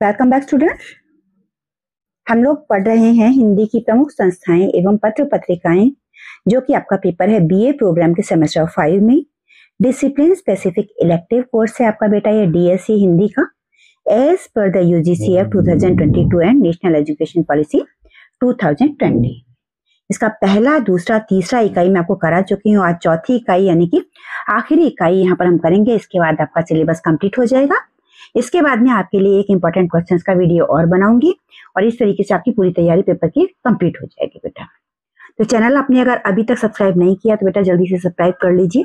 Welcome back students. हम लोग पढ़ रहे हैं हिंदी की प्रमुख संस्थाएं एवं पत्र पत्रिकाएं, जो कि आपका पेपर है बीए प्रोग्राम के सेमेस्टर 5 में डिसिप्लिन स्पेसिफिक इलेक्टिव कोर्स है आपका बेटा ये डीएससी हिंदी का एज पर the UGCF 2022 and national education policy 2020। इसका पहला, दूसरा, तीसरा इकाई मैं आपको करा चुकी हूँ। आज चौथी इकाई यानी कि आखिरी इकाई यहाँ पर हम करेंगे। इसके बाद आपका सिलेबस कंप्लीट हो जाएगा। इसके बाद मैं आपके लिए एक इंपॉर्टेंट क्वेश्चंस का वीडियो और बनाऊंगी और इस तरीके से आपकी पूरी तैयारी पेपर की कंप्लीट हो जाएगी बेटा। तो चैनल आपने अगर अभी तक सब्सक्राइब नहीं किया तो बेटा जल्दी से सब्सक्राइब कर लीजिए।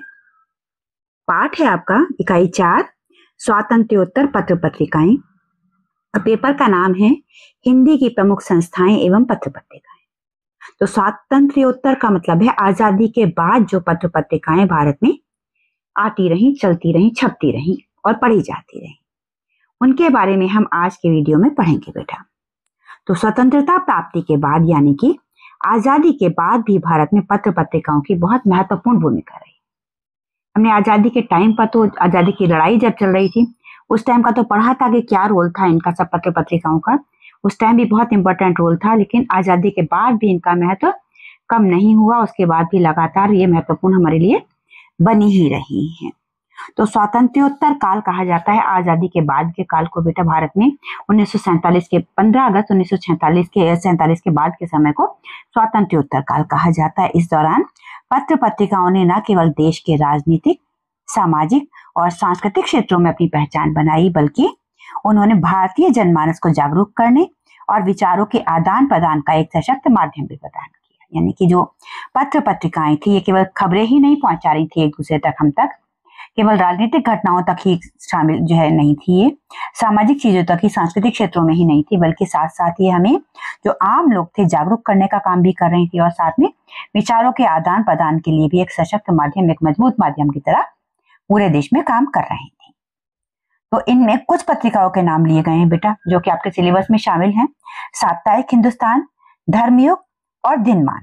पाठ है आपका इकाई 4 स्वातंत्र्योत्तर पत्र पत्रिकाएं। पेपर का नाम है हिंदी की प्रमुख संस्थाएं एवं पत्र पत्रिकाएं। तो स्वातंत्र्योत्तर का मतलब है आजादी के बाद जो पत्र पत्रिकाएं भारत में आती रही, चलती रही, छपती रही और पढ़ी जाती रही, उनके बारे में हम आज के वीडियो में पढ़ेंगे बेटा। तो स्वतंत्रता प्राप्ति के बाद यानी कि आजादी के बाद भी भारत में पत्र पत्रिकाओं की बहुत महत्वपूर्ण भूमिका रही। हमने आजादी के टाइम पर तो आजादी की लड़ाई जब चल रही थी उस टाइम का तो पढ़ा था कि क्या रोल था इनका सब पत्र पत्रिकाओं का। उस टाइम भी बहुत इंपॉर्टेंट रोल था, लेकिन आजादी के बाद भी इनका महत्व कम नहीं हुआ। उसके बाद भी लगातार ये महत्वपूर्ण हमारे लिए बनी ही रही है। तो स्वातंत्र्योत्तर काल कहा जाता है आजादी के बाद के काल को बेटा। भारत में 1947 के 15 अगस्त 1947 के बाद के समय को स्वातंत्र्योत्तर काल कहा जाता है। इस दौरान पत्र पत्रिकाओं ने न केवल देश के राजनीतिक, सामाजिक और सांस्कृतिक क्षेत्रों में अपनी पहचान बनाई, बल्कि उन्होंने भारतीय जनमानस को जागरूक करने और विचारों के आदान प्रदान का एक सशक्त माध्यम भी प्रदान किया। यानी कि जो पत्र पत्रिकाएं थी ये केवल खबरें ही नहीं पहुंचा रही थी एक दूसरे तक, हम तक, केवल राजनीतिक घटनाओं तक ही शामिल जो है नहीं थी, ये सामाजिक चीजों तक ही, सांस्कृतिक क्षेत्रों में ही नहीं थी, बल्कि साथ साथ ये हमें जो आम लोग थे जागरूक करने का काम भी कर रही थी और साथ में विचारों के आदान प्रदान के लिए भी एक सशक्त माध्यम, एक मजबूत माध्यम की तरह पूरे देश में काम कर रही थी। तो इनमें कुछ पत्रिकाओं के नाम लिए गए हैं बेटा जो कि आपके सिलेबस में शामिल हैं। साप्ताहिक हिंदुस्तान, धर्मयुग और दिनमान,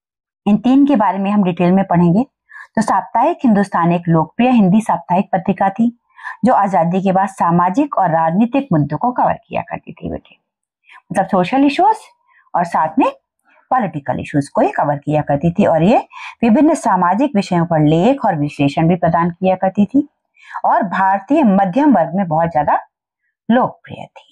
इन तीन के बारे में हम डिटेल में पढ़ेंगे। तो साप्ताहिक हिंदुस्तान एक लोकप्रिय हिंदी साप्ताहिक पत्रिका थी जो आजादी के बाद सामाजिक और राजनीतिक मुद्दों को कवर किया करती थी बेटे। मतलब सोशल इश्यूज और साथ में पॉलिटिकल इश्यूज को ये कवर किया करती थी और ये विभिन्न सामाजिक विषयों पर लेख और विश्लेषण भी प्रदान किया करती थी और भारतीय मध्यम वर्ग में बहुत ज्यादा लोकप्रिय थी।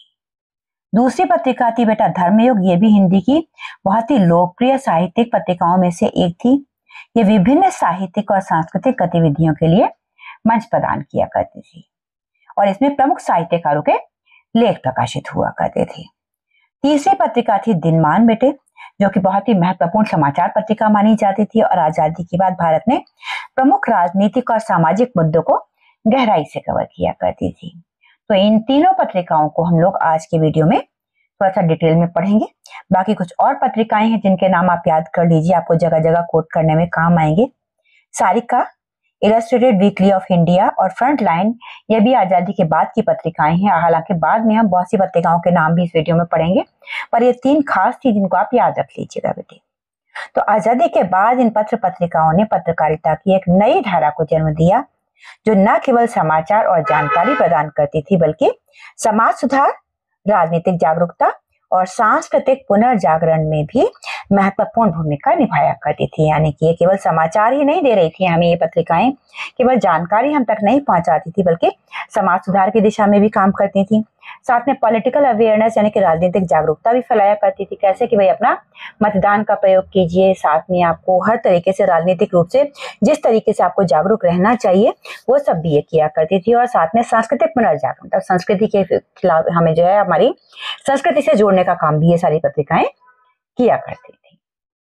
दूसरी पत्रिका थी बेटा धर्मयुग। ये भी हिंदी की बहुत ही लोकप्रिय साहित्यिक पत्रिकाओं में से एक थी। ये विभिन्न साहित्यिक और सांस्कृतिक गतिविधियों के लिए मंच प्रदान किया करती थी और इसमें प्रमुख साहित्यकारों के लेख प्रकाशित हुआ करते थे। तीसरी पत्रिका थी दिनमान बेटे, जो कि बहुत ही महत्वपूर्ण समाचार पत्रिका मानी जाती थी और आजादी के बाद भारत में प्रमुख राजनीतिक और सामाजिक मुद्दों को गहराई से कवर किया करती थी। तो इन तीनों पत्रिकाओं को हम लोग आज के वीडियो में थोड़ा सा डिटेल में पढ़ेंगे। बाकी कुछ और पत्रिकाएं हैं जिनके नाम आप याद कर लीजिए, आपको जगह जगह कोट करने में काम आएंगे। Sarika, illustrated weekly of India और फ्रंट लाइन, ये भी आजादी के बाद की पत्रिकाएं हैं। हालांकि बाद में हम बहुत सी पत्रिकाओं के नाम भी इस वीडियो में पढ़ेंगे, पर ये तीन खास थी जिनको आप याद रख लीजिएगा बेटे। तो आजादी के बाद इन पत्र पत्रिकाओं ने पत्रकारिता की एक नई धारा को जन्म दिया जो न केवल समाचार और जानकारी प्रदान करती थी, बल्कि समाज सुधार, राजनीतिक जागरूकता और सांस्कृतिक पुनर्जागरण में भी महत्वपूर्ण भूमिका निभाया करती थी। यानी कि ये केवल समाचार ही नहीं दे रही थी हमें, ये पत्रिकाएं केवल जानकारी हम तक नहीं पहुंचाती थी बल्कि समाज सुधार की दिशा में भी काम करती थी। साथ में पॉलिटिकल अवेयरनेस यानी कि राजनीतिक जागरूकता भी फैलाया करती थी। कैसे कि भाई अपना मतदान का प्रयोग कीजिए, साथ में आपको हर तरीके से राजनीतिक रूप से जिस तरीके से आपको जागरूक रहना चाहिए वो सब भी ये किया करती थी। और साथ में सांस्कृतिक पुनर्जागरण, मतलब संस्कृति के खिलाफ हमें जो है हमारी संस्कृति से जोड़ने का काम भी ये सारी पत्रिकाएं किया करती थी।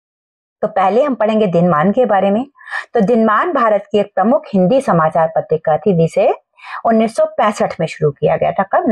तो पहले हम पढ़ेंगे दिनमान के बारे में। तो दिनमान भारत की एक प्रमुख हिंदी समाचार पत्रिका थी जिसे 1965 में शुरू किया गया था। कब?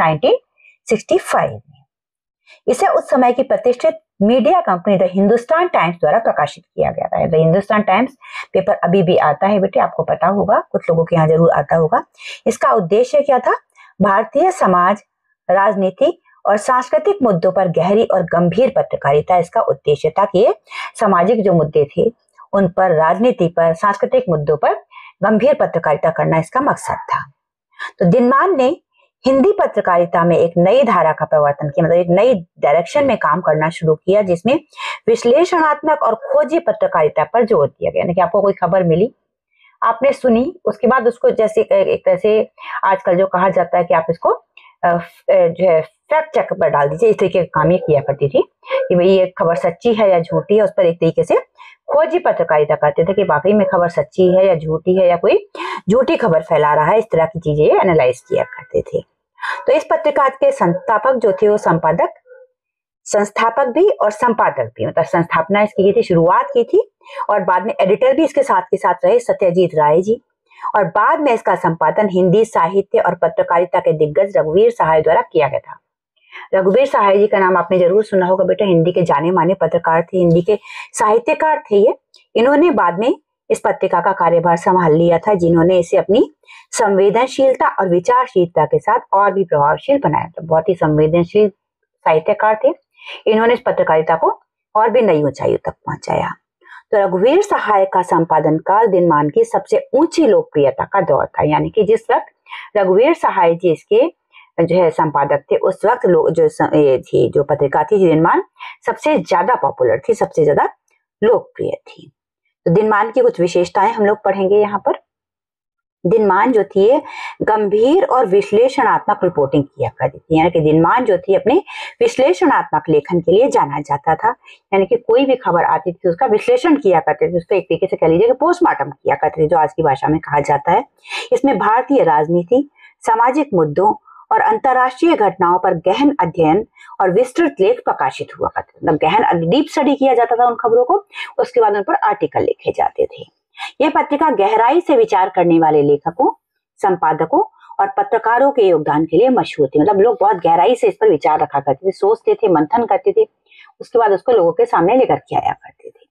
1965 में। इसे उस समय की प्रतिष्ठित media company the Hindustan times द्वारा प्रकाशित किया गया था। द हिंदुस्तान टाइम्स पेपर अभी भी आता है बेटे, आपको पता होगा, कुछ लोगों के यहाँ जरूर आता होगा। इसका उद्देश्य क्या था? भारतीय समाज, राजनीति और सांस्कृतिक मुद्दों पर गहरी और गंभीर पत्रकारिता इसका उद्देश्य था कि सामाजिक जो मुद्दे थे उन पर, राजनीति पर, सांस्कृतिक मुद्दों पर गंभीर पत्रकारिता करना इसका मकसद था। तो दिनमान ने हिंदी पत्रकारिता में एक नई धारा का प्रवर्तन किया, मतलब एक नई डायरेक्शन में काम करना शुरू किया, जिसमें विश्लेषणात्मक और खोजी पत्रकारिता पर जोर दिया गया। यानी कि आपको कोई खबर मिली, आपने सुनी, उसके बाद उसको जैसे एक तरह से आजकल जो कहा जाता है कि आप इसको जो है फैक्ट चेक पर डाल दीजिए, इस तरीके का काम ये किया करती थी कि भाई ये खबर सच्ची है या झूठी है, उस पर एक तरीके से खोजी पत्रकारिता करते थे कि वाकई में खबर सच्ची है या झूठी है, या कोई झूठी खबर फैला रहा है, इस तरह की चीजें एनालाइज किया करते थे। तो इस पत्रिका के संस्थापक जो थे वो संस्थापक भी और संपादक भी, मतलब संस्थापना इसकी की थी, शुरुआत की थी, और बाद में एडिटर भी इसके साथ के साथ रहे सत्यजीत राय जी, और बाद में इसका संपादन हिंदी साहित्य और पत्रकारिता के दिग्गज रघुवीर सहाय द्वारा किया गया था। रघुवीर सहाय जी का नाम आपने जरूर सुना होगा बेटा, हिंदी के जाने माने पत्रकार थे, हिंदी के साहित्यकार थे ये। इन्होंने बाद में इस पत्रिका का कार्यभार संभाल लिया था, जिन्होंने इसे अपनी संवेदनशीलता और विचारशीलता के साथ और भी प्रभावशील बनाया। तो बहुत ही संवेदनशील साहित्यकार थे, इन्होंने इस पत्रकारिता को और भी नई ऊंचाइयों तक पहुंचाया। तो रघुवीर सहाय का संपादन काल दिनमान की सबसे ऊंची लोकप्रियता का दौर था, यानी कि जिस वक्त रघुवीर सहाय जी इसके जो है संपादक थे, उस वक्त जो पत्रिका थी दिनमान सबसे ज्यादा पॉपुलर थी, सबसे ज्यादा लोकप्रिय थी। तो दिनमान की कुछ विशेषताएं हम लोग पढ़ेंगे यहाँ पर। दिनमान जो थी गंभीर और विश्लेषणात्मक रिपोर्टिंग किया करती थी, यानी कि दिनमान जो थी अपने विश्लेषणात्मक लेखन के लिए जाना जाता था, यानी कि कोई भी खबर आती थी उसका विश्लेषण किया करते थे, उसको एक तरीके से कह लीजिए कि पोस्टमार्टम किया करते थे, जो आज की भाषा में कहा जाता है। इसमें भारतीय राजनीति, सामाजिक मुद्दों और अंतर्राष्ट्रीय घटनाओं पर गहन अध्ययन और विस्तृत लेख प्रकाशित हुआ करते थे, मतलब गहन डीप स्टडी किया जाता था उन खबरों को, उसके बाद उन पर आर्टिकल लिखे जाते थे। यह पत्रिका गहराई से विचार करने वाले लेखकों, संपादकों और पत्रकारों के योगदान के लिए मशहूर थी, मतलब लोग बहुत गहराई से इस पर विचार रखा करते थे, सोचते थे, मंथन करते थे, उसके बाद उसको लोगों के सामने लेकर के आया करते थे।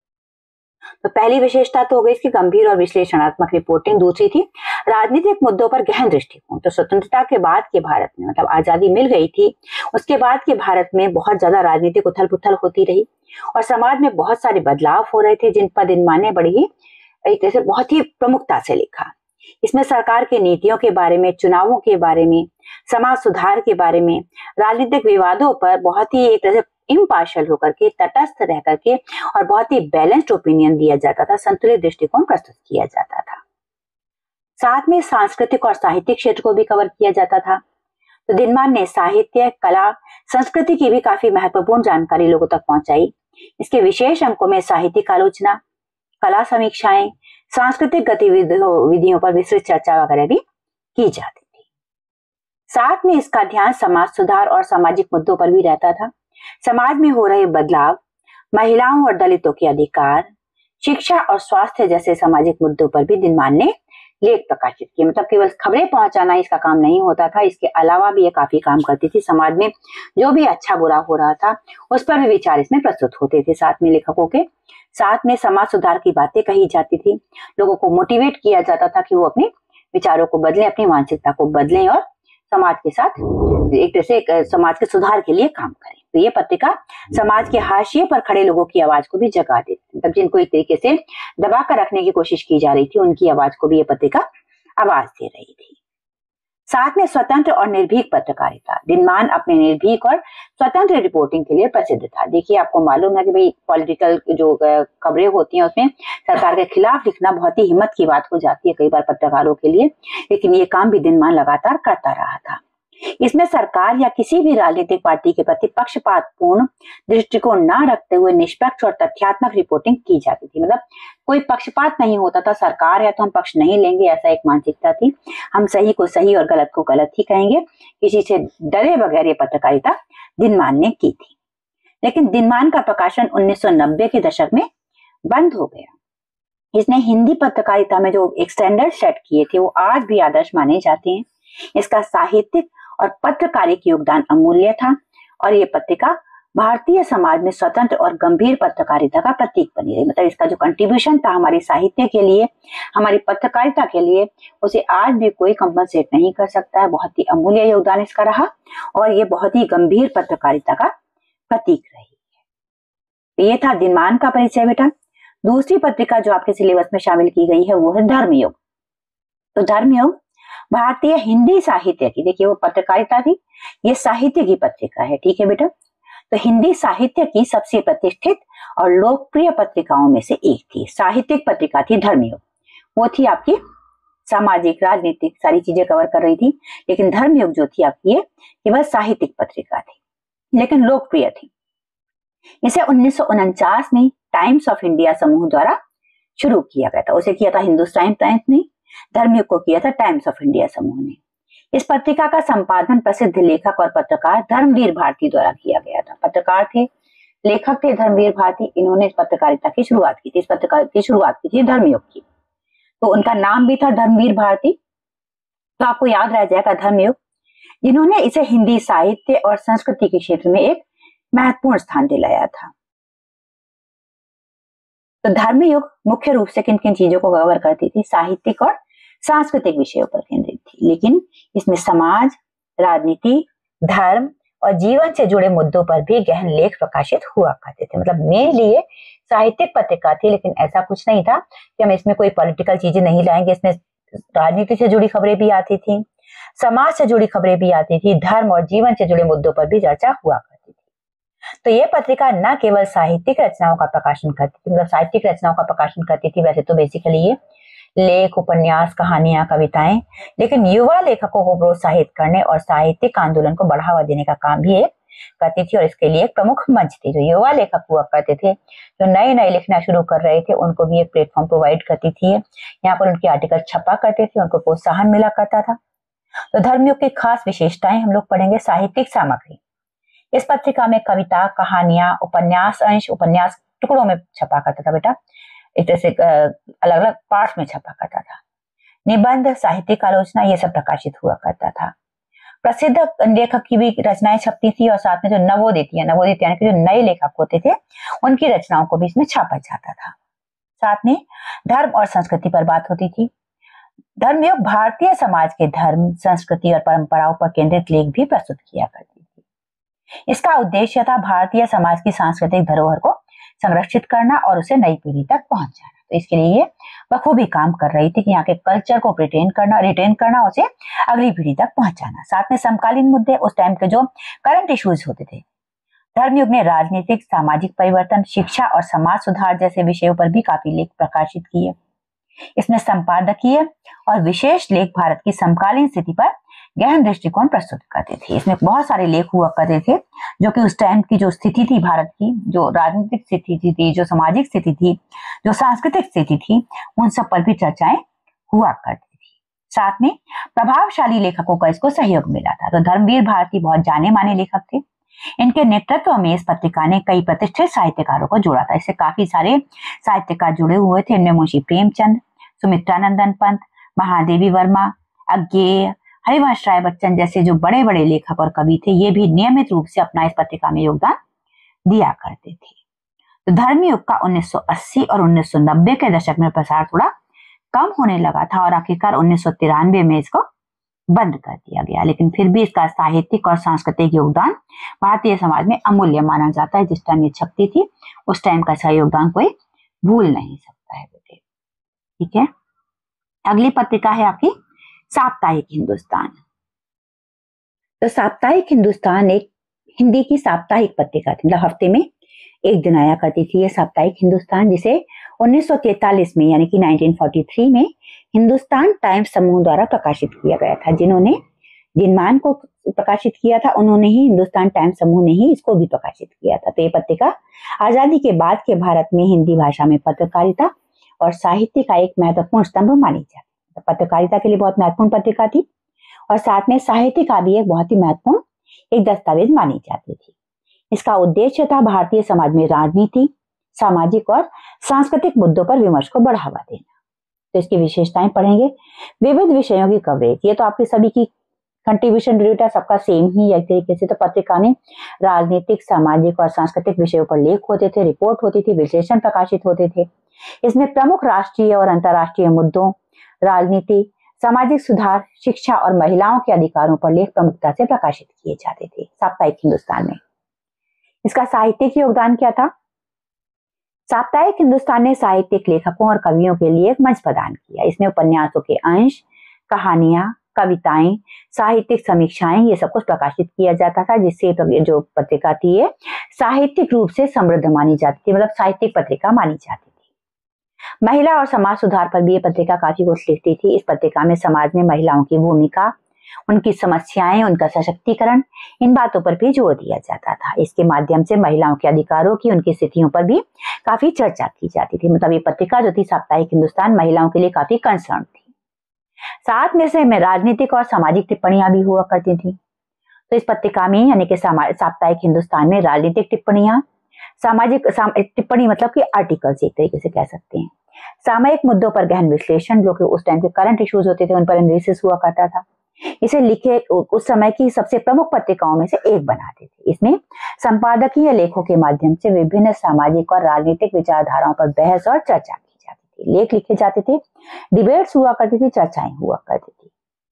तो पहली विशेषता तो हो गई इसकी गंभीर और विश्लेषणात्मक रिपोर्टिंग। दूसरी थी राजनीतिक मुद्दों पर गहन दृष्टिकोण। तो स्वतंत्रता के बाद के भारत में, मतलब आजादी मिल गई थी, उसके बाद के भारत में बहुत ज्यादा राजनीतिक उथल पुथल होती रही और समाज में बहुत सारे बदलाव हो रहे थे, जिन पर दिनमान ने बड़ी ही एक तरह से बहुत ही प्रमुखता से लिखा। इसमें सरकार की नीतियों के बारे में, चुनावों के बारे में, समाज सुधार के बारे में, राजनीतिक विवादों पर बहुत ही एक तरह से इम्पार्शियल होकर के, तटस्थ रह करके और बहुत ही बैलेंस्ड ओपिनियन दिया जाता था, संतुलित दृष्टिकोण प्रस्तुत किया जाता था। साथ में सांस्कृतिक और साहित्यिक क्षेत्र को भी कवर किया जाता था। तो दिनमान ने साहित्य, कला, संस्कृति की भी काफी महत्वपूर्ण जानकारी लोगों तक पहुंचाई। इसके विशेष अंकों में साहित्यिक आलोचना, कला समीक्षाएं, सांस्कृतिक गतिविधियों पर विस्तृत चर्चा वगैरह भी की जाती थी। साथ में इसका ध्यान समाज सुधार और सामाजिक मुद्दों पर भी रहता था। समाज में हो रहे बदलाव, महिलाओं और दलितों के अधिकार, शिक्षा और स्वास्थ्य जैसे सामाजिक मुद्दों पर भी दिनमान ने लेख प्रकाशित किए। मतलब केवल खबरें पहुंचाना इसका काम नहीं होता था, इसके अलावा भी ये काफी काम करती थी। समाज में जो भी अच्छा बुरा हो रहा था उस पर भी विचार इसमें प्रस्तुत होते थे। साथ में लेखकों के साथ में समाज सुधार की बातें कही जाती थी, लोगों को मोटिवेट किया जाता था कि वो अपने विचारों को बदलें, अपनी मानसिकता को बदलें और समाज के साथ एक तरह से समाज के सुधार के लिए काम करें। तो ये पत्रिका समाज के हाशिए पर खड़े लोगों की आवाज को भी जगा देती, मतलब जिनको एक तरीके से दबा कर रखने की कोशिश की जा रही थी, उनकी आवाज को भी ये पत्रिका आवाज दे रही थी। साथ में स्वतंत्र और निर्भीक पत्रकारिता। दिनमान अपने निर्भीक और स्वतंत्र रिपोर्टिंग के लिए प्रसिद्ध था। देखिए, आपको मालूम है कि भाई पॉलिटिकल जो खबरें होती हैं उसमें सरकार के खिलाफ लिखना बहुत ही हिम्मत की बात हो जाती है कई बार पत्रकारों के लिए, लेकिन ये काम भी दिनमान लगातार करता रहा था। इसमें सरकार या किसी भी राजनीतिक पार्टी के प्रति पक्षपातपूर्ण दृष्टिकोण न रखते हुए निष्पक्ष और तथ्यात्मक रिपोर्टिंग की जाती थी। मतलब कोई पक्षपात नहीं होता था, सरकार है तो हम पक्ष नहीं लेंगे, ऐसा एक मानसिकता थी। हम सही को सही और गलत को गलत ही कहेंगे, किसी से डरे बगैर ये पत्रकारिता दिनमान ने की थी। लेकिन दिनमान का प्रकाशन 1990 के दशक में बंद हो गया। इसने हिंदी पत्रकारिता में जो एक स्टैंडर्ड सेट किए थे वो आज भी आदर्श माने जाते हैं। इसका साहित्यिक और पत्रकारिक योगदान अमूल्य था और ये पत्रिका भारतीय समाज में स्वतंत्र और गंभीर पत्रकारिता का प्रतीक बनी रही। मतलब इसका जो कंट्रीब्यूशन था हमारे साहित्य के लिए, हमारी पत्रकारिता के लिए, उसे आज भी कोई कंपनसेट नहीं कर सकता है। बहुत ही अमूल्य योगदान इसका रहा और ये बहुत ही गंभीर पत्रकारिता का प्रतीक रही है। ये था दिनमान का परिचय बेटा। दूसरी पत्रिका जो आपके सिलेबस में शामिल की गई है वो है धर्मयुग। तो धर्मयुग भारतीय हिंदी साहित्य की, देखिए वो पत्रकारिता थी, ये साहित्य की पत्रिका है, ठीक है बेटा। तो हिंदी साहित्य की सबसे प्रतिष्ठित और लोकप्रिय पत्रिकाओं में से एक थी। साहित्यिक पत्रिका थी धर्मयुग, वो थी आपकी सामाजिक राजनीतिक सारी चीजें कवर कर रही थी, लेकिन धर्मयुग जो थी आपकी ये केवल साहित्यिक पत्रिका थी, लेकिन लोकप्रिय थी। इसे 1949 में टाइम्स ऑफ इंडिया समूह द्वारा शुरू किया गया था। उसे किया था हिंदुस्तान टाइम्स ने, धर्मयुग को किया था टाइम्स ऑफ इंडिया समूह ने। इस पत्रिका का संपादन प्रसिद्ध लेखक और पत्रकार धर्मवीर भारती द्वारा किया गया था। पत्रकार थे, लेखक थे धर्मवीर भारती, इन्होंने पत्रकारिता की शुरुआत की थी, इस पत्रकार की शुरुआत की थी धर्मयुग की। तो उनका नाम भी था धर्मवीर भारती, तो आपको याद रह जाएगा धर्मयुग, जिन्होंने इसे हिंदी साहित्य और संस्कृति के क्षेत्र में एक महत्वपूर्ण स्थान दिलाया था। तो धर्मयुग मुख्य रूप से किन किन चीजों को कवर करती थी? साहित्यिक और सांस्कृतिक विषयों पर केंद्रित थी, लेकिन इसमें समाज, राजनीति, धर्म और जीवन से जुड़े मुद्दों पर भी गहन लेख प्रकाशित हुआ करते थे। मतलब मेनली ये साहित्यिक पत्रिका थी, लेकिन ऐसा कुछ नहीं था कि हम इसमें कोई पॉलिटिकल चीजें नहीं लाएंगे। इसमें राजनीति से जुड़ी खबरें भी आती थी, समाज से जुड़ी खबरें भी आती थी, धर्म और जीवन से जुड़े मुद्दों पर भी चर्चा हुआ करती थी। तो ये पत्रिका न केवल साहित्यिक रचनाओं का प्रकाशन करती थी, मतलब साहित्यिक रचनाओं का प्रकाशन करती थी, वैसे तो बेसिकली ये लेख, उपन्यास, कहानियां, कविताएं, लेकिन युवा लेखकों को प्रोत्साहित करने और साहित्यिक आंदोलन को बढ़ावा देने का काम भी करती थी। और इसके लिए एक प्रमुख मंच थी। जो युवा लेखक हुआ करते थे, जो नए नए लिखना शुरू कर रहे थे, उनको भी एक प्लेटफॉर्म प्रोवाइड करती थी। यहाँ पर उनके आर्टिकल छपा करते थे, उनको प्रोत्साहन मिला करता था। तो धर्मयुग की खास विशेषताएं हम लोग पढ़ेंगे। साहित्यिक सामग्री, इस पत्रिका में कविता, कहानियां, उपन्यास अंश, उपन्यास टुकड़ों में छपा करता था बेटा, इस तरह से अलग अलग पार्ट में छपा करता था। निबंध, साहित्यिक आलोचना, ये सब प्रकाशित हुआ करता था। प्रसिद्ध लेखक की भी रचनाएं छपती थी, और साथ में जो नवोदित यानी कि जो नए लेखक होते थे, उनकी रचनाओं को भी इसमें छापा जाता था। साथ में धर्म और संस्कृति पर बात होती थी। धर्मयुग भारतीय समाज के धर्म, संस्कृति और परंपराओं पर केंद्रित लेख भी प्रस्तुत किया करती थी। इसका उद्देश्य था भारतीय समाज की सांस्कृतिक धरोहर को संरक्षित करना और उसे नई पीढ़ी तक पहुंचाना। तो इसके लिए बखूबी काम कर रही थी कि यहाँ के कल्चर को रिटेन करना, उसे अगली पीढ़ी तक पहुंचाना। साथ में समकालीन मुद्दे, उस टाइम के जो करंट इश्यूज होते थे, धर्मयुग ने राजनीतिक, सामाजिक परिवर्तन, शिक्षा और समाज सुधार जैसे विषयों पर भी काफी लेख प्रकाशित किए। इसमें संपादकीय और विशेष लेख भारत की समकालीन स्थिति पर गहन दृष्टिकोण प्रस्तुत करते थे। इसमें बहुत सारे लेख हुआ करते थे जो कि उस टाइम की जो स्थिति थी भारत की, जो राजनीतिक स्थिति थी, जो सामाजिक स्थिति थी, जो सांस्कृतिक स्थिति थी, उन सब पर भी चर्चाएं हुआ करती थी। साथ में प्रभावशाली लेखकों का इसको सहयोग मिला था। तो धर्मवीर भारती बहुत जाने माने लेखक थे। इनके नेतृत्व में इस पत्रिका ने कई प्रतिष्ठित साहित्यकारों को जोड़ा था। इससे काफी सारे साहित्यकार जुड़े हुए थे। इनमें मुंशी प्रेमचंद, सुमित्रानंदन पंत, महादेवी वर्मा, अज्ञेय, हरिवंश राय बच्चन जैसे जो बड़े बड़े लेखक और कवि थे, ये भी नियमित रूप से अपना इस पत्रिका में योगदान दिया करते थे। तो धर्मयुग का 1980 और 1990 के दशक में प्रसार थोड़ा कम होने लगा था, और आखिरकार 1993 में इसको बंद कर दिया गया। लेकिन फिर भी इसका साहित्यिक और सांस्कृतिक योगदान भारतीय समाज में अमूल्य माना जाता है। जिस टाइम ये छपती थी, उस टाइम का योगदान कोई भूल नहीं सकता है बेटे, ठीक है। अगली पत्रिका है आपकी साप्ताहिक हिंदुस्तान। तो साप्ताहिक हिंदुस्तान एक हिंदी की साप्ताहिक पत्रिका थी, मतलब हफ्ते में एक दिन आया करती थी ये साप्ताहिक हिंदुस्तान, जिसे 1943 में यानी कि 1943 में हिंदुस्तान टाइम्स समूह द्वारा प्रकाशित किया गया था। जिन्होंने दिनमान को प्रकाशित किया था, उन्होंने ही, हिंदुस्तान टाइम्स समूह ने ही इसको भी प्रकाशित किया था। तो ये पत्रिका आजादी के बाद के भारत में हिंदी भाषा में पत्रकारिता और साहित्य का एक महत्वपूर्ण स्तंभ मानी जाती है। पत्रकारिता के लिए बहुत महत्वपूर्ण पत्रिका थी, और साथ में साहित्य का भी एक बहुत ही महत्वपूर्ण एक दस्तावेज मानी जाती थी। इसका उद्देश्य था भारतीय समाज में राजनीति, सामाजिक और सांस्कृतिक मुद्दों पर विमर्श को बढ़ावा देना। तो इसकी विशेषताएं पढ़ेंगे। विविध विषयों की कवरेज, ये तो आपकी सभी की कंट्रीब्यूशन डेटा सबका सेम ही एक तरीके से। तो पत्रिका में राजनीतिक, सामाजिक और सांस्कृतिक विषयों पर लेख होते थे, रिपोर्ट होती थी, विश्लेषण प्रकाशित होते थे। इसमें प्रमुख राष्ट्रीय और अंतर्राष्ट्रीय मुद्दों, राजनीति, सामाजिक सुधार, शिक्षा और महिलाओं के अधिकारों पर लेख प्रमुखता से प्रकाशित किए जाते थे साप्ताहिक हिंदुस्तान में। इसका साहित्यिक योगदान क्या था? साप्ताहिक हिंदुस्तान ने साहित्यिक लेखकों और कवियों के लिए एक मंच प्रदान किया। इसमें उपन्यासों के अंश, कहानियां, कविताएं, साहित्यिक समीक्षाएं, ये सब कुछ प्रकाशित किया जाता था, जिससे जो पत्रिका थी ये साहित्यिक रूप से समृद्ध मानी जाती थी, मतलब साहित्यिक पत्रिका मानी जाती थी। महिला और समाज सुधार पर भी ये पत्रिका काफी कुछ लिखती थी। इस पत्रिका में समाज में महिलाओं की भूमिका, उनकी समस्याएं, उनका सशक्तिकरण, इन बातों पर भी जोर दिया जाता था। इसके माध्यम से महिलाओं के अधिकारों की, उनकी स्थितियों पर भी काफी चर्चा की जाती थी। मतलब ये पत्रिका जो थी साप्ताहिक हिंदुस्तान, महिलाओं के लिए काफी कंसर्न थी। साथ में से राजनीतिक और सामाजिक टिप्पणियां भी हुआ करती थी। तो इस पत्रिका में यानी कि साप्ताहिक हिंदुस्तान में राजनीतिक टिप्पणियां, सामाजिक टिप्पणी मतलब कि आर्टिकल्स एक तरीके से कह सकते हैं, सामयिक मुद्दों पर गहन विश्लेषण, जो कि उस टाइम के करंट इश्यूज होते थे उन पर एनालिसिस हुआ करता था। इसे लिखे उस समय की सबसे प्रमुख पत्रिकाओं में से एक बनाते थे। इसमें संपादकीय लेखों के माध्यम से विभिन्न सामाजिक और राजनीतिक विचारधाराओं पर बहस और चर्चा की जाती थी, लेख लिखे जाते थे, डिबेट्स हुआ करती थी, चर्चाएं हुआ करती थी।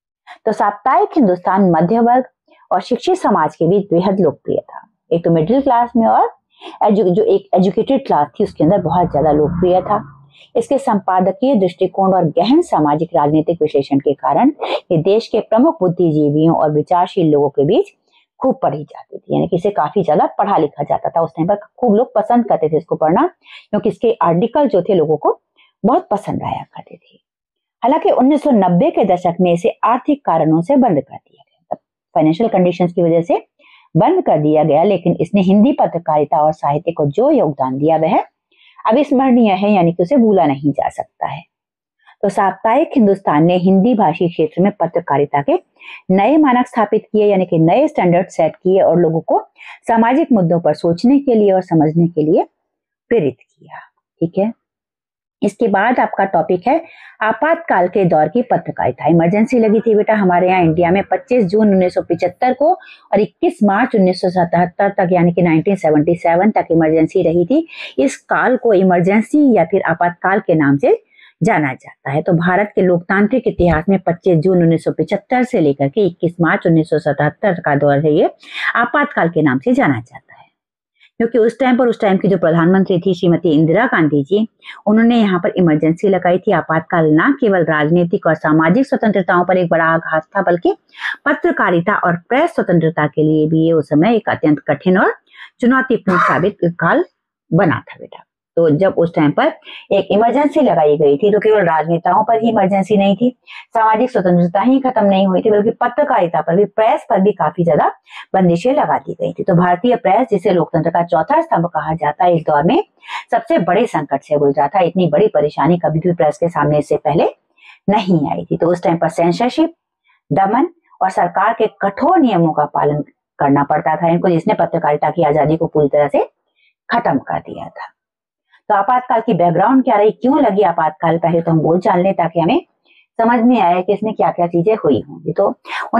तो साप्ताहिक हिंदुस्तान मध्य वर्ग और शिक्षित समाज के बीच बेहद लोकप्रिय था। एक तो मिडिल क्लास में और जो एक एजुकेटेड क्लास थी उसके अंदर बहुत ज्यादा लोकप्रिय था। इसके संपादकीय दृष्टिकोण और गहन सामाजिक राजनीतिक विश्लेषण के कारण ये देश के प्रमुख बुद्धिजीवियों और विचारशील लोगों के बीच खूब पढ़ी जाती थी, यानी कि इसे काफी ज्यादा पढ़ा लिखा जाता था। उस टाइम पर खूब लोग पसंद करते थे इसको पढ़ना, क्योंकि इसके आर्टिकल जो थे लोगों को बहुत पसंद आया करते थे। हालांकि 1990 के दशक में इसे आर्थिक कारणों से बंद कर दिया गया, फाइनेंशियल कंडीशंस की वजह से बंद कर दिया गया, लेकिन इसने हिंदी पत्रकारिता और साहित्य को जो योगदान दिया वह अविस्मरणीय है, यानी कि उसे भूला नहीं जा सकता है। तो साप्ताहिक हिंदुस्तान ने हिंदी भाषी क्षेत्र में पत्रकारिता के नए मानक स्थापित किए, यानी कि नए स्टैंडर्ड सेट किए और लोगों को सामाजिक मुद्दों पर सोचने के लिए और समझने के लिए प्रेरित किया। ठीक है, इसके बाद आपका टॉपिक है आपातकाल के दौर की पत्रकारिता। इमरजेंसी लगी थी बेटा हमारे यहाँ इंडिया में 25 जून 1975 को और 21 मार्च 1977 तक, यानी कि 1977 तक इमरजेंसी रही थी। इस काल को इमरजेंसी या फिर आपातकाल के नाम से जाना जाता है। तो भारत के लोकतांत्रिक इतिहास में 25 जून 1975 से लेकर के 21 मार्च 1977 का दौर है, ये आपातकाल के नाम से जाना जाता है। क्योंकि उस टाइम की जो प्रधानमंत्री थी श्रीमती इंदिरा गांधी जी, उन्होंने यहाँ पर इमरजेंसी लगाई थी। आपातकाल न केवल राजनीतिक और सामाजिक स्वतंत्रताओं पर एक बड़ा आघात था, बल्कि पत्रकारिता और प्रेस स्वतंत्रता के लिए भी ये उस समय एक अत्यंत कठिन और चुनौतीपूर्ण साबित काल बना था बेटा। तो जब उस टाइम पर एक इमरजेंसी लगाई गई थी, तो केवल राजनेताओं पर ही इमरजेंसी नहीं थी, सामाजिक स्वतंत्रता ही खत्म नहीं हुई थी, बल्कि पत्रकारिता पर भी, प्रेस पर भी काफी ज्यादा बंदिशें लगा दी गई थी। तो भारतीय प्रेस, जिसे लोकतंत्र का चौथा स्तंभ कहा जाता है, इस दौर में सबसे बड़े संकट से गुजरा था। इतनी बड़ी परेशानी कभी भी प्रेस के सामने इससे पहले नहीं आई थी। तो उस टाइम पर सेंसरशिप, दमन और सरकार के कठोर नियमों का पालन करना पड़ता था इनको, जिसने पत्रकारिता की आजादी को पूरी तरह से खत्म कर दिया था। तो आपातकाल की बैकग्राउंड क्या रही, क्यों लगी आपातकाल, पहले तो हम वो जान लें ताकि हमें समझ में आए कि इसमें क्या क्या चीजें हुई होंगी। तो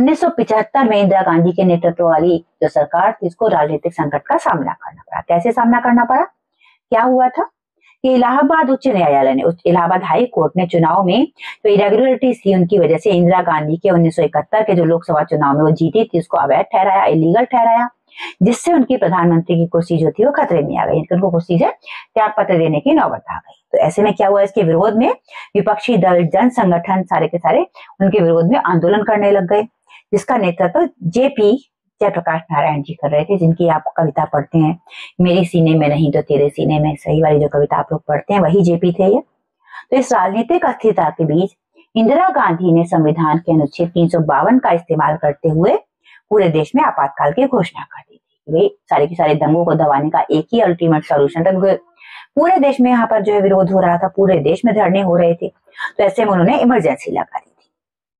1975 में इंदिरा गांधी के नेतृत्व वाली जो सरकार थी, इसको राजनीतिक संकट का सामना करना पड़ा। कैसे सामना करना पड़ा, क्या हुआ था कि इलाहाबाद उच्च न्यायालय ने, इलाहाबाद हाई कोर्ट ने चुनाव में जो इरेगुलरिटीज थी उनकी वजह से इंदिरा गांधी के 1971 के जो लोकसभा चुनाव में वो जीती थी, उसको अवैध ठहराया, इलीगल ठहराया, जिससे उनकी प्रधानमंत्री की कुर्सी जो थी वो खतरे में आ गई। उनको कुर्सी से त्याग पत्र देने की नौबत आ गई। तो ऐसे में क्या हुआ, इसके विरोध में विपक्षी दल, जन संगठन सारे के सारे उनके विरोध में आंदोलन करने लग गए, जिसका नेतृत्व जेपी जयप्रकाश नारायण जी कर रहे थे, जिनकी आप कविता पढ़ते हैं, मेरी सीने में नहीं तो तेरे सीने में, सही वाली जो कविता आप लोग पढ़ते हैं वही जेपी थे ये। तो इस राजनीतिक अस्थिरता के बीच इंदिरा गांधी ने संविधान के अनुच्छेद 352 का इस्तेमाल करते हुए पूरे देश में आपातकाल की घोषणा कर दी थी। वे सारे के सारे दंगों को दबाने का एक ही अल्टीमेट सॉल्यूशन था, क्योंकि पूरे देश में यहाँ पर जो है विरोध हो रहा था, पूरे देश में धरने हो रहे थे, तो ऐसे में उन्होंने इमरजेंसी लगा दी थी।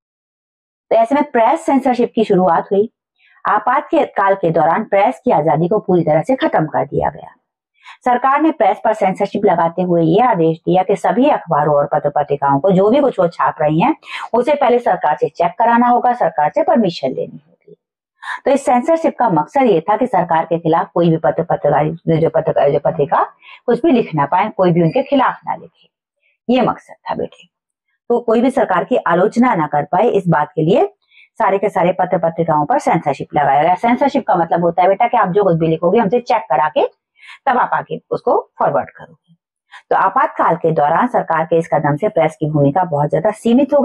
तो ऐसे में प्रेस सेंसरशिप की शुरुआत हुई। आपातकाल के दौरान प्रेस की आजादी को पूरी तरह से खत्म कर दिया गया। सरकार ने प्रेस पर सेंसरशिप लगाते हुए यह आदेश दिया कि सभी अखबारों और पत्र पत्रिकाओं को जो भी कुछ वो छाप रही हैं, उसे पहले सरकार से चेक कराना होगा, सरकार से परमिशन लेनी होगी। तो इस सेंसरशिप का मकसद ये था कि सरकार के खिलाफ कोई भी पत्रिका कुछ भी लिख ना पाए, कोई भी उनके खिलाफ ना लिखे, ये मकसद था बेटे। तो कोई भी सरकार की आलोचना ना कर पाए, इस बात के लिए सारे के सारे पत्र पत्रिकाओं पर सेंसरशिप लगाया गया। सेंसरशिप का मतलब होता है बेटा कि आप जो कुछ भी लिखोगे हमसे चेक करा के तब आप आगे उसको फॉरवर्ड करोगे। तो आपातकाल के दौरान सरकार के इस कदम से प्रेस की भूमिका बहुत ज्यादा सीमित हो गई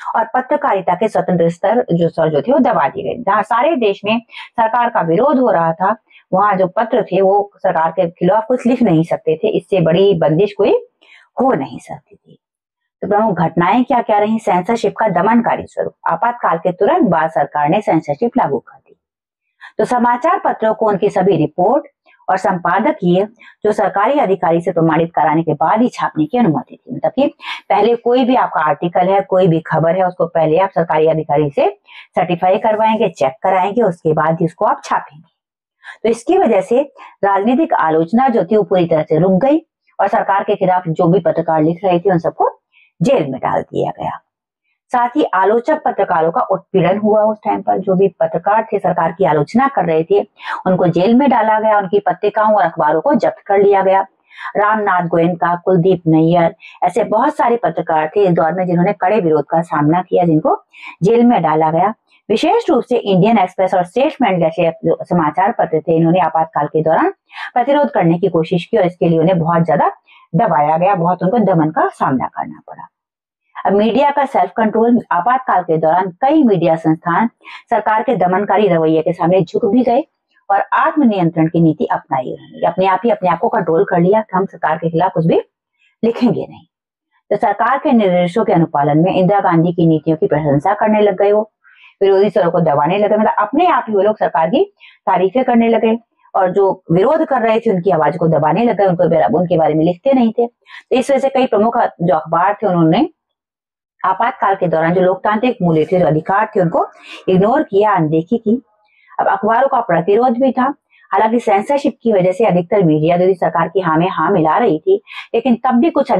और पत्रकारिता के स्वतंत्र स्तर जो थे वो दबा दिए गए। जहाँ सारे देश में सरकार का विरोध हो रहा था, वहां जो पत्र थे वो सरकार के खिलाफ कुछ लिख नहीं सकते थे। इससे बड़ी बंदिश कोई हो नहीं सकती थी। तो प्रमुख घटनाएं क्या क्या रही? सेंसरशिप का दमनकारी स्वरूप। आपातकाल के तुरंत बाद सरकार ने सेंसरशिप लागू कर दी। तो समाचार पत्रों को उनकी सभी रिपोर्ट और संपादकीय जो सरकारी अधिकारी से प्रमाणित कराने के बाद ही छापने की अनुमति थी। मतलब कि पहले कोई भी आपका आर्टिकल है, कोई भी खबर है, उसको पहले आप सरकारी अधिकारी से सर्टिफाई करवाएंगे, चेक कराएंगे, उसके बाद ही उसको आप छापेंगे। तो इसकी वजह से राजनीतिक आलोचना जो थी वो पूरी तरह से रुक गई और सरकार के खिलाफ जो भी पत्रकार लिख रहे थे उन सबको जेल में डाल दिया गया। साथ ही आलोचक पत्रकारों का उत्पीड़न हुआ। उस टाइम पर जो भी पत्रकार थे सरकार की आलोचना कर रहे थे उनको जेल में डाला गया, उनकी पत्रिकाओं और अखबारों को जब्त कर लिया गया। रामनाथ गोयनका, कुलदीप नैयर, ऐसे बहुत सारे पत्रकार थे इस दौर में जिन्होंने कड़े विरोध का सामना किया, जिनको जेल में डाला गया। विशेष रूप से इंडियन एक्सप्रेस और स्टेटसमैन जैसे जो समाचार पत्र थे, इन्होंने आपातकाल के दौरान प्रतिरोध करने की कोशिश की और इसके लिए उन्हें बहुत ज्यादा दबाया गया, बहुत उनको दमन का सामना करना पड़ा। अब मीडिया का सेल्फ कंट्रोल। आपातकाल के दौरान कई मीडिया संस्थान सरकार के दमनकारी रवैये के सामने झुक भी गए और आत्मनियंत्रण की नीति अपनाई उन्होंने। अपने आप को कंट्रोल कर लिया कि हम सरकार के खिलाफ कुछ भी लिखेंगे नहीं। तो सरकार के निर्देशों के अनुपालन में इंदिरा गांधी की नीतियों की प्रशंसा करने लग गए, वो विरोधी स्वरों को दबाने लगे। मतलब अपने आप ही वो लोग सरकार की तारीफें करने लगे और जो विरोध कर रहे थे उनकी आवाज को दबाने लगे, उनके बारे में लिखते नहीं थे। तो इस वजह से कई प्रमुख जो अखबार थे उन्होंने आपातकाल के दौरान जो लोकतांत्रिक मूल्य थे, जो अधिकार थे, उनको इग्नोर किया, अनदेखी की। अब अखबारों का प्रतिरोध भी था। हालांकि सेंसरशिप की वजह से अधिकतर मीडिया जो सरकार की हाँ में हाँ मिला रही थी, लेकिन तब भी कुछ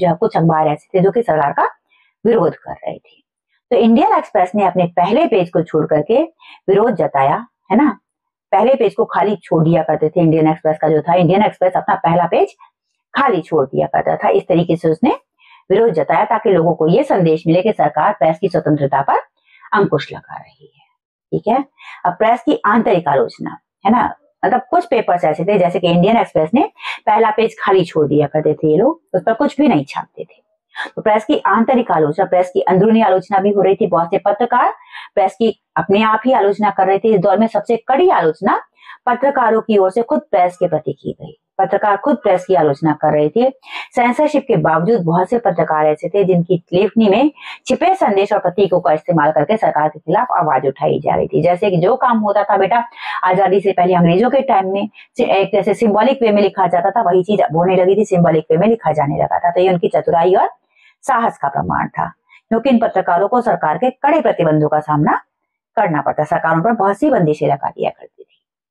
अखबार ऐसे थे जो कि सरकार का विरोध कर रहे थे। तो इंडियन एक्सप्रेस ने अपने पहले पेज को छोड़ करके विरोध जताया, है ना। पहले पेज को खाली छोड़ दिया करते थे इंडियन एक्सप्रेस का जो था, इंडियन एक्सप्रेस अपना पहला पेज खाली छोड़ दिया करता था। इस तरीके से उसने विरोध जताया ताकि लोगों को यह संदेश मिले कि सरकार प्रेस की स्वतंत्रता पर अंकुश लगा रही है। ठीक है। अब प्रेस की आंतरिक आलोचना, है ना। मतलब कुछ पेपर्स ऐसे थे जैसे कि इंडियन एक्सप्रेस ने पहला पेज खाली छोड़ दिया करते थे, ये लोग उस पर कुछ भी नहीं छापते थे। तो प्रेस की आंतरिक आलोचना, प्रेस की अंदरूनी आलोचना भी हो रही थी। बहुत से पत्रकार प्रेस की अपने आप ही आलोचना कर रहे थे। इस दौर में सबसे कड़ी आलोचना पत्रकारों की ओर से खुद प्रेस के प्रति की गई। पत्रकार खुद प्रेस की आलोचना कर रहे थे। सेंसरशिप के बावजूद बहुत से पत्रकार ऐसे थे जिनकी लेखनी में छिपे संदेश और प्रतीकों का इस्तेमाल करके सरकार के खिलाफ आवाज उठाई जा रही थी। जैसे कि जो काम होता था बेटा आजादी से पहले अंग्रेजों के टाइम में एक जैसे सिंबॉलिक वे में लिखा जाता था, वही चीज होने लगी थी, सिंबॉलिक वे में लिखा जाने लगा था। तो ये उनकी चतुराई और साहस का प्रमाण था, क्योंकि इन पत्रकारों को सरकार के कड़े प्रतिबंधों का सामना करना पड़ता। सरकारों पर बहुत सी बंदिशें लगा दिया करती थी।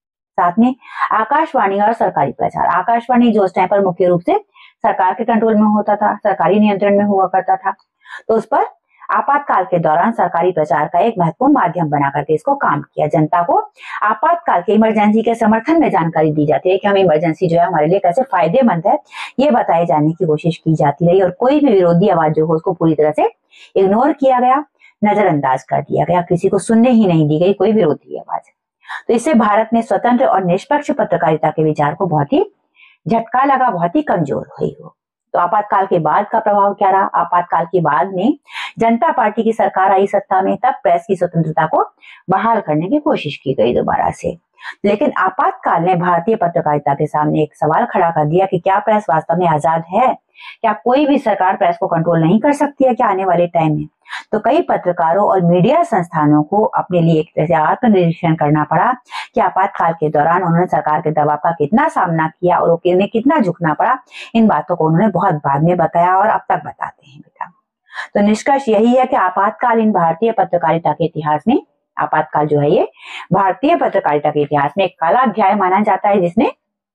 साथ में आकाशवाणी और सरकारी प्रचार। आकाशवाणी जो उस टाइम पर मुख्य रूप से सरकार के कंट्रोल में होता था, सरकारी नियंत्रण में हुआ करता था, तो उस पर आपातकाल के दौरान सरकारी प्रचार का एक महत्वपूर्ण माध्यम बना करके इसको काम किया। जनता को आपातकाल के इमरजेंसी के समर्थन में जानकारी दी जाती है कि हम इमरजेंसी जो है हमारे लिए कैसे फायदेमंद है, ये बताए जाने की कोशिश की जाती रही और कोई भी विरोधी आवाज जो हो उसको पूरी तरह से इग्नोर किया गया, नजरअंदाज कर दिया गया, किसी को सुनने ही नहीं दी गई कोई विरोधी आवाज। तो इससे भारत में स्वतंत्र और निष्पक्ष पत्रकारिता के विचार को बहुत ही झटका लगा, बहुत ही कमजोर हुई हो। तो आपातकाल के बाद का प्रभाव क्या रहा? आपातकाल के बाद में जनता पार्टी की सरकार आई सत्ता में, तब प्रेस की स्वतंत्रता को बहाल करने की कोशिश की गई दोबारा से। लेकिन आपातकाल ने भारतीय पत्रकारिता के सामने एक सवाल खड़ा कर दिया कि क्या प्रेस वास्तव में आजाद है? क्या कोई भी सरकार प्रेस को कंट्रोल नहीं कर सकती है क्या आने वाले टाइम में? तो कई पत्रकारों और मीडिया संस्थानों को अपने लिए एक तरह से आत्मनिरीक्षण करना पड़ा कि आपातकाल के दौरान उन्होंने सरकार के दबाव का कितना सामना किया और उन्हें कितना झुकना पड़ा। इन बातों को उन्होंने बहुत बाद में बताया और अब तक बताते हैं बेटा। तो निष्कर्ष यही है कि आपातकालीन भारतीय पत्रकारिता के इतिहास में, आपातकाल जो है ये भारतीय पत्रकारिता के इतिहास में एक काला अध्याय माना जाता है जिसने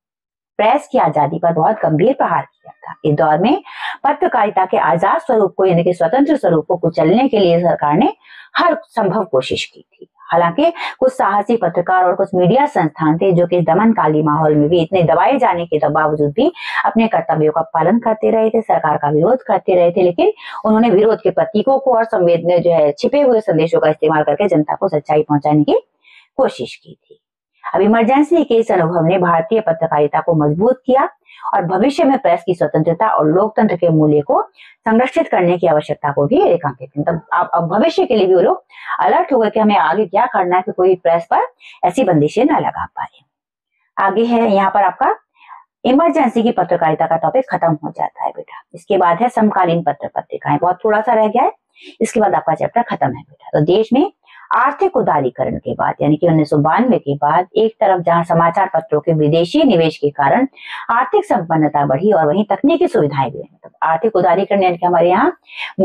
प्रेस की आजादी पर बहुत गंभीर प्रहार किया था। इस दौर में पत्रकारिता के आजाद स्वरूप को यानी कि स्वतंत्र स्वरूप को कुचलने के लिए सरकार ने हर संभव कोशिश की थी। हालांकि कुछ साहसी पत्रकार और कुछ मीडिया संस्थान थे जो कि दमनकाली माहौल में भी इतने दबाए जाने के बावजूद भी अपने कर्तव्यों का पालन करते रहे थे, सरकार का विरोध करते रहे थे, लेकिन उन्होंने विरोध के प्रतीकों को और संवेदना जो है छिपे हुए संदेशों का इस्तेमाल करके जनता को सच्चाई पहुंचाने की कोशिश की थी। अब इमरजेंसी के इस अनुभव ने भारतीय पत्रकारिता को मजबूत किया और भविष्य में प्रेस की स्वतंत्रता और लोकतंत्र के मूल्य को संरक्षित करने की आवश्यकता को भी रेखांकित किया। मतलब अब भविष्य के लिए भी वो लोग अलर्ट हो गए कि हमें आगे क्या करना है कि कोई प्रेस पर ऐसी बंदिशें न लगा पाए। आगे है यहाँ पर आपका इमरजेंसी की पत्रकारिता का टॉपिक खत्म हो जाता है बेटा। इसके बाद है समकालीन पत्र पत्रिकाएं, बहुत थोड़ा सा रह गया है, इसके बाद आपका चैप्टर खत्म है बेटा। तो देश में आर्थिक उदारीकरण के बाद यानी कि 1992 के बाद एक तरफ जहां समाचार पत्रों के विदेशी निवेश के कारण आर्थिक संपन्नता बढ़ी और वहीं तकनीकी सुविधाएं भी, मतलब आर्थिक उदारीकरण यानी कि हमारे यहाँ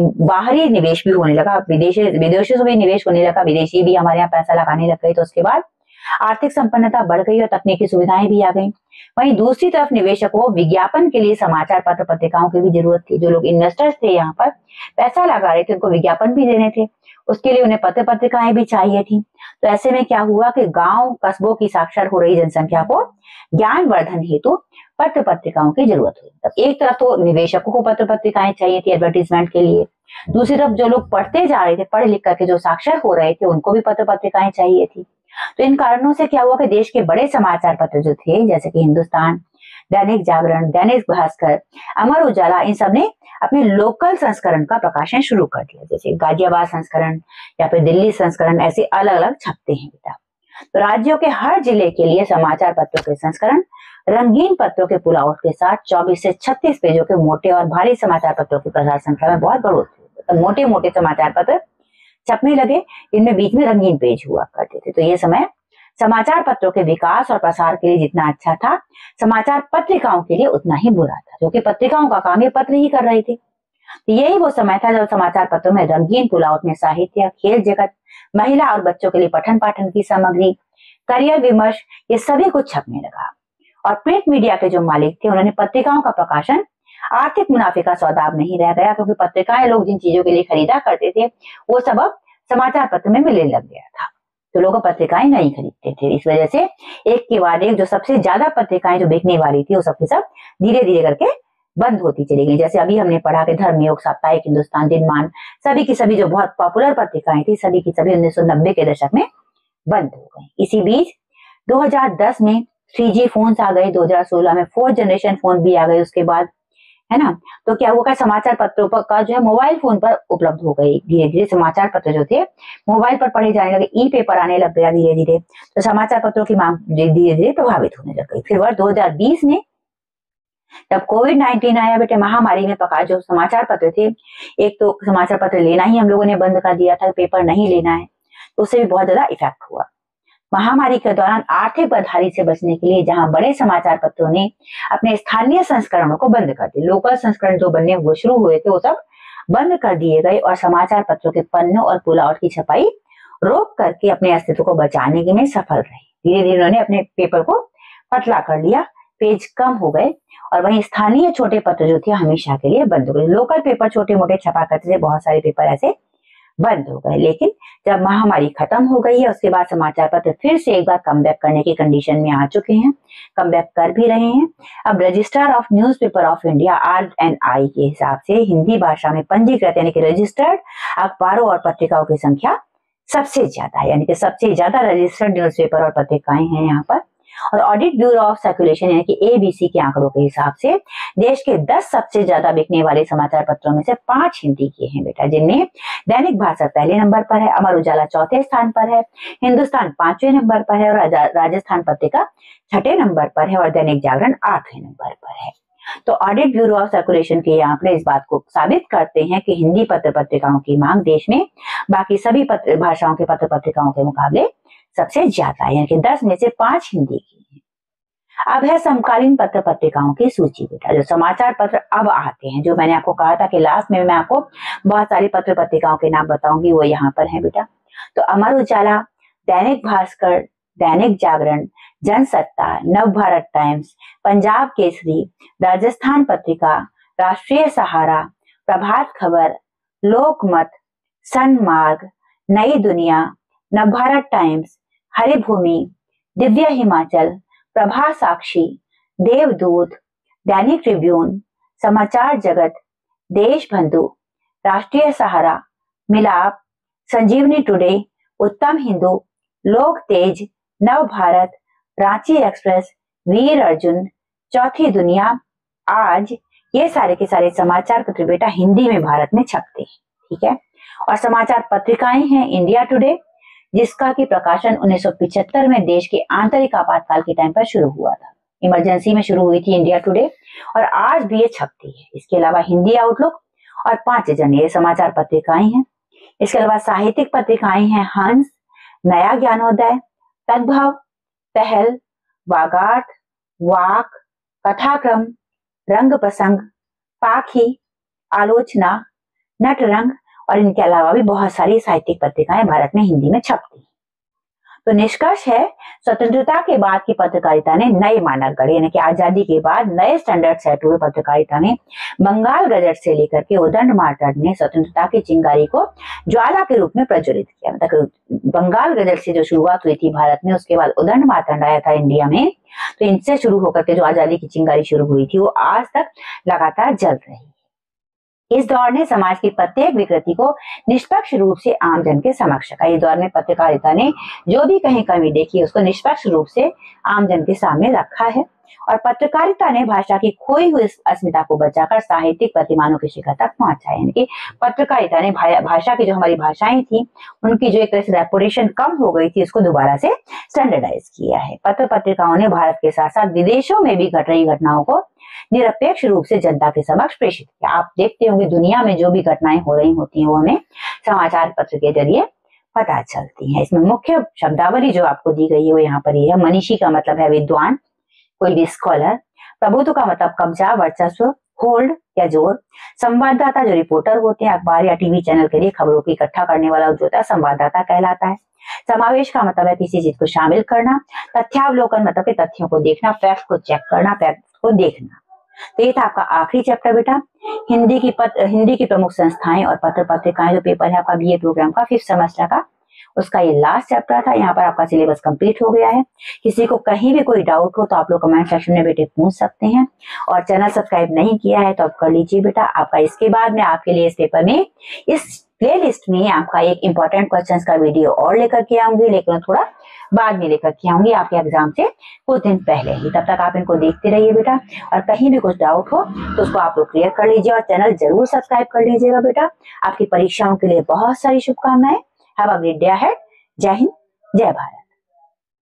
बाहरी निवेश भी होने लगा, विदेशों से भी निवेश होने लगा, विदेशी भी हमारे यहाँ पैसा लगाने लग गए। तो उसके बाद आर्थिक संपन्नता बढ़ गई और तकनीकी सुविधाएं भी आ गई। वहीं दूसरी तरफ निवेशकों को विज्ञापन के लिए समाचार पत्र पत्रिकाओं की भी जरूरत थी। जो लोग इन्वेस्टर्स थे यहाँ पर पैसा लगा रहे थे उनको विज्ञापन भी देने थे, उसके लिए उन्हें पत्र पत्रिकाएं भी चाहिए थी। तो ऐसे में क्या हुआ कि गांव कस्बों की साक्षर हो रही जनसंख्या को ज्ञानवर्धन हेतु पत्र पत्रिकाओं की जरूरत हुई। तब एक तरफ तो निवेशकों को पत्र पत्रिकाएं चाहिए थी एडवर्टीजमेंट के लिए, दूसरी तरफ जो लोग पढ़ते जा रहे थे, पढ़ लिख करके जो साक्षर हो रहे थे उनको भी पत्र पत्रिकाएं चाहिए थी। तो इन कारणों से क्या हुआ कि देश के बड़े समाचार पत्र जो थे जैसे कि हिंदुस्तान, दैनिक जागरण, दैनिक भास्कर, अमर उजाला, इन सब ने अपने लोकल संस्करण का प्रकाशन शुरू कर दिया। जैसे गाजियाबाद संस्करण या फिर दिल्ली संस्करण ऐसे अलग अलग छपते हैं बेटा। तो राज्यों के हर जिले के लिए समाचार पत्रों के संस्करण रंगीन पत्रों के पुल आउट के साथ 24 से 36 पेजों के मोटे और भारी समाचार पत्रों की प्रसार संख्या में बहुत बढ़ोतरी। तो मोटे मोटे समाचार पत्र छपने लगे, इनमें बीच में रंगीन पेज हुआ करते थे। तो ये समय समाचार पत्रों के विकास और प्रसार के लिए जितना अच्छा था, समाचार पत्रिकाओं के लिए उतना ही बुरा था, क्योंकि पत्रिकाओं का काम ये पत्र ही कर रहे थे। तो यही वो समय था जब समाचार पत्रों में रंगीन पुलाउट में साहित्य, खेल जगत, महिला और बच्चों के लिए पठन पाठन की सामग्री, करियर विमर्श, ये सभी कुछ छपने लगा। और प्रिंट मीडिया के जो मालिक थे उन्होंने पत्रिकाओं का प्रकाशन आर्थिक मुनाफे का सौदा अब नहीं रह गया, क्योंकि पत्रिकाएं लोग जिन चीजों के लिए खरीदा करते थे वो सब अब समाचार पत्र में मिलने लग गया था। तो लोग पत्रिकाएं नहीं खरीदते थे। इस वजह से एक के बाद एक जो सबसे ज्यादा पत्रिकाएं जो बिकने वाली थी वो सब की सब धीरे धीरे करके बंद होती चली गई। जैसे अभी हमने पढ़ा कि धर्मयोग, साप्ताहिक, हिंदुस्तान, दिनमान, सभी की सभी जो बहुत पॉपुलर पत्रिकाएं थी सभी की सभी 1990 के दशक में बंद हो गई। इसी बीच 2010 में 3G फोन आ गए, 2016 में 4th जनरेशन फोन भी आ गए उसके बाद, है ना। तो क्या हुआ, समाचार पत्रों पर का जो है मोबाइल फोन पर उपलब्ध हो गई। धीरे धीरे समाचार पत्र जो थे मोबाइल पर पढ़े जाने लगे, ई पेपर आने लग गया धीरे धीरे। तो समाचार पत्रों की मांग धीरे धीरे प्रभावित होने लग गई। फिर वर्ष 2020 में जब कोविड-19 आया बेटे, महामारी में पका जो समाचार पत्र थे, एक तो समाचार पत्र लेना ही हम लोगों ने बंद कर दिया था, पेपर नहीं लेना है, तो उससे भी बहुत ज्यादा इफेक्ट हुआ। महामारी के दौरान आर्थिक बदहाली से बचने के लिए जहां बड़े समाचार पत्रों ने अपने स्थानीय संस्करणों को बंद कर दिए, लोकल संस्करण जो बनने वो शुरू हुए थे वो सब बंद कर दिए गए और समाचार पत्रों के पन्नों और पुल आउट की छपाई रोक करके अपने अस्तित्व को बचाने में सफल रहे। धीरे धीरे उन्होंने अपने पेपर को पतला कर लिया, पेज कम हो गए और वहीं स्थानीय छोटे पत्र जो थे हमेशा के लिए बंद हो गए। लोकल पेपर छोटे मोटे छपा करते थे, बहुत सारे पेपर ऐसे बंद हो गए। लेकिन जब महामारी खत्म हो गई है उसके बाद समाचार पत्र फिर से एक बार कमबैक करने की कंडीशन में आ चुके हैं, कमबैक कर भी रहे हैं। अब registrar of newspaper of India RNI के हिसाब से हिंदी भाषा में पंजीकृत यानी कि रजिस्टर्ड अखबारों और पत्रिकाओं की संख्या सबसे ज्यादा है, यानी कि सबसे ज्यादा रजिस्टर्ड न्यूज़पेपर और पत्रिकाएं हैं यहाँ पर। और ऑडिट ब्यूरो ऑफ सर्कुलेशन यानी कि ABC के आंकड़ों के हिसाब से देश के 10 सबसे ज्यादा बिकने वाले समाचार पत्रों में से 5 हिंदी के हैं बेटा, जिनमें दैनिक भास्कर पहले नंबर पर है, अमर उजाला चौथे स्थान पर है, हिंदुस्तान 5वें नंबर पर है और राजस्थान पत्रिका 6ठे नंबर पर है और दैनिक जागरण 8वें नंबर पर है। तो ऑडिट ब्यूरो ऑफ सर्कुलेशन के आंकड़े इस बात को साबित करते हैं कि हिंदी पत्र पत्रिकाओं की मांग देश में बाकी सभी भाषाओं के पत्र पत्रिकाओं के मुकाबले सबसे ज्यादा है, यानी कि 10 में से 5 हिंदी की है। अब है समकालीन पत्र पत्रिकाओं की सूची बेटा, जो समाचार पत्र अब आते हैं, जो मैंने आपको कहा था कि लास्ट में मैं आपको बहुत सारी पत्र पत्रिकाओं के नाम बताऊंगी, वो यहाँ पर है बेटा। तो अमर उजाला, दैनिक भास्कर, दैनिक जागरण, जनसत्ता, नव भारत टाइम्स, पंजाब केसरी, राजस्थान पत्रिका, राष्ट्रीय सहारा, प्रभात खबर, लोकमत, सनमार्ग, नई दुनिया, नव भारत टाइम्स, हरिभूमि, दिव्य हिमाचल, प्रभा साक्षी, देवदूत, दैनिक ट्रिब्यून, समाचार जगत, देशबंधु, राष्ट्रीय सहारा, मिलाप, संजीवनी टुडे, उत्तम हिंदू, लोक तेज, नव भारत, रांची एक्सप्रेस, वीर अर्जुन, चौथी दुनिया, आज, ये सारे के सारे समाचार पत्र बेटा हिंदी में भारत में छपते हैं, ठीक है। और समाचार पत्रिकाएं हैं इंडिया टुडे, जिसका की प्रकाशन 1975 में देश के आंतरिक आपातकाल के टाइम पर शुरू हुआ था, इमरजेंसी में शुरू हुई थी इंडिया टुडे, और आज भी ये छपती है। इसके अलावा हिंदी आउटलुक और 5 जन ये समाचार पत्रिकाएं हैं। इसके अलावा साहित्यिक पत्रिकाएं हैं हंस, नया ज्ञानोदय, तद्भव, पहल, वागार्थ, वाक, कथाक्रम, रंग प्रसंग, पाखी, आलोचना, नटरंग, और इनके अलावा भी बहुत सारी साहित्यिक पत्रिकाएं भारत में हिंदी में छपती हैं। तो निष्कर्ष है, स्वतंत्रता के बाद की पत्रकारिता ने नए मानक गढ़े, यानी कि आजादी के बाद नए स्टैंडर्ड सेट हुए पत्रकारिता में। बंगाल गजट से लेकर के उदंड मार्तंड ने स्वतंत्रता की चिंगारी को ज्वाला के रूप में प्रज्वलित किया। मतलब बंगाल गजट से जो शुरुआत हुई थी भारत में, उसके बाद उदंड मार्तंड आया था इंडिया में, तो इनसे शुरू होकर के जो आजादी की चिंगारी शुरू हुई थी वो आज तक लगातार जल रही है। इस दौर ने समाज की प्रत्येक विकृति को निष्पक्ष रूप से आम जन के समक्ष रखा। इस दौर में पत्रकारिता ने जो भी कहीं कमी देखी उसको निष्पक्ष रूप से आम जन के सामने रखा है, और पत्रकारिता ने भाषा की खोई हुई अस्मिता को बचाकर साहित्यिक प्रतिमानों की शिखर तक पहुंचा है। यानी कि पत्रकारिता ने भाषा की जो हमारी भाषाएं थी उनकी जो एक तरह से रेपुटेशन कम हो गई थी उसको दोबारा से स्टैंडर्डाइज किया है। पत्र पत्रिकाओं ने भारत के साथ साथ विदेशों में भी घट रही घटनाओं को निरपेक्ष रूप से जनता के समक्ष प्रेषित किया। आप देखते होंगे दुनिया में जो भी घटनाएं हो रही होती हैं वो हमें समाचार पत्र के जरिए पता चलती हैं। इसमें मुख्य शब्दावली जो आपको दी गई है वो यहाँ पर ये है। मनीषी का मतलब है विद्वान, कोई भी स्कॉलर। प्रभुत्व का मतलब कब्जा, वर्चस्व, होल्ड या जोर। संवाददाता जो रिपोर्टर होते हैं अखबार या टीवी चैनल के लिए खबरों को इकट्ठा करने वाला जो होता है संवाददाता कहलाता है। समावेश का मतलब है किसी चीज को शामिल करना। तथ्यावलोकन मतलब तथ्यों को देखना, फैक्ट को चेक करना, फैक्ट को देखना। तो ये था आपका आखिरी चैप्टर बेटा, हिंदी की प्रमुख संस्थाएं और पत्र पत्रिकाएं, जो पेपर है आपका बीए प्रोग्राम का 5th सेमेस्टर का, उसका ये लास्ट चैप्टर था। यहाँ पर आपका सिलेबस कंप्लीट हो गया है। किसी को कहीं भी कोई डाउट हो तो आप लोग कमेंट सेक्शन में बेटे पूछ सकते हैं, और चैनल सब्सक्राइब नहीं किया है तो आप कर लीजिए बेटा। आपका इसके बाद में आपके लिए इस पेपर में, इस प्लेलिस्ट में आपका एक इंपॉर्टेंट क्वेश्चंस का वीडियो और लेकर के आऊंगी, लेकिन थोड़ा बाद में लेकर के आऊंगी आपके एग्जाम से कुछ दिन पहले ही। तब तक आप इनको देखते रहिए बेटा, और कहीं भी कुछ डाउट हो तो उसको आप लोग क्लियर कर लीजिए, और चैनल जरूर सब्सक्राइब कर लीजिएगा बेटा। आपकी परीक्षाओं के लिए बहुत सारी शुभकामनाएं। Have a great day ahead. जय हिंद, जय भारत।